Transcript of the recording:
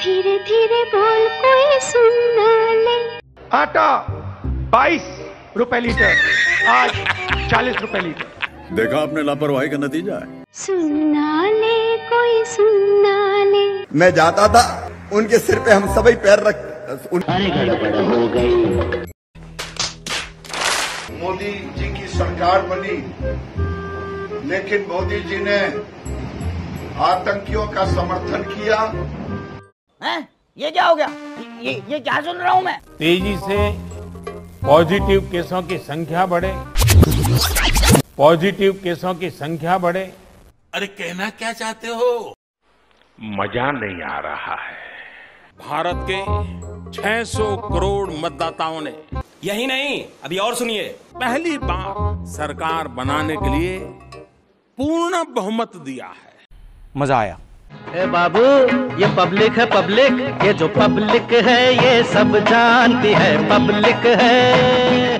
धीरे धीरे बोल कोई सुन ना ले। आटा 22 रुपए लीटर, आज 40 रुपए लीटर। देखा आपने लापरवाही का नतीजा है। सुनना ले कोई सुनना ले। मैं जाता था उनके सिर पे हम सभी पैर रख। अरे गड़बड़ हो गई। मोदी जी की सरकार बनी, लेकिन मोदी जी ने आतंकियों का समर्थन किया। हैं? ये क्या हो गया? ये क्या सुन रहा हूँ मैं? तेजी से पॉजिटिव केसों की संख्या बढ़े, पॉजिटिव केसों की संख्या बढ़े। अरे कहना क्या चाहते हो? मजा नहीं आ रहा है। भारत के 600 करोड़ मतदाताओं ने, यही नहीं, अभी और सुनिए, पहली बार सरकार बनाने के लिए पूर्ण बहुमत दिया है। मजा आया। ए बाबू, ये पब्लिक है पब्लिक, ये जो पब्लिक है ये सब जानती है पब्लिक है।